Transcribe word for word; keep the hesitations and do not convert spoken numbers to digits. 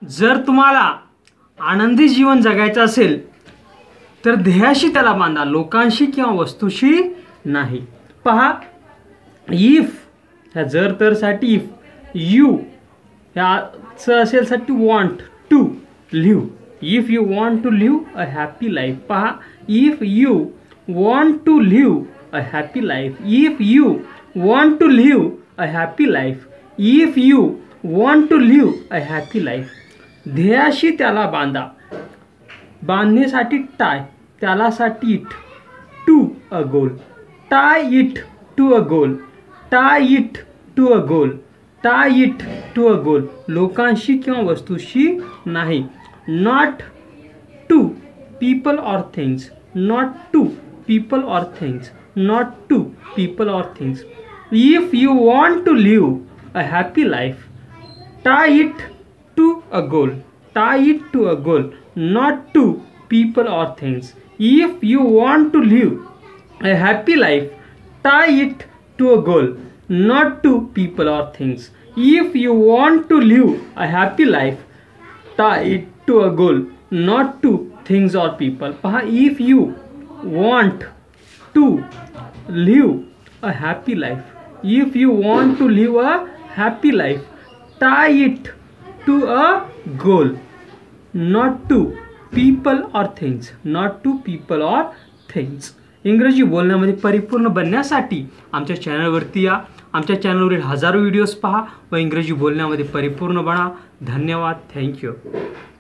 जर तुम्हाला आनंदी जीवन जगायचं असेल तर ध्येयाशी त्याला बांधा, लोकांशी किंवा वस्तूशी नाही. पहा, इफ ह्या जर तर साठी इफ, यू ह्याचं असेल साठी want to live, if you want to live a happy life. पहा, if you want to live a happy life, if you want to live a happy life, if you want to live a happy life. ध्येयाशी त्याला बांधा, बांधण्यासाठी tie, त्यालासाठी it, to a goal, tie it to a goal, tie it to a goal, tie it to a goal. लोकांशी किंवा वस्तूशी नाही. Not to people or things, not to people or things, not to people or things. If you want to live a happy life, tie it to a goal, tie it to a goal, not to people or things. If you want to live a happy life, tie it to a goal, not to people or things. If you want to live a happy life, tie it to a goal, not to things or people. पहा, if you want to live a happy life, if you want to live a happy life, tie it to a goal, not to people or things, not to people or things. इंग्रजी बोलण्यामध्ये परिपूर्ण बनण्यासाठी आमच्या चॅनलवरती या, आमच्या चॅनलवरील हजारो videos पहा व इंग्रजी बोलण्यामध्ये परिपूर्ण बना. धन्यवाद. थँक्यू.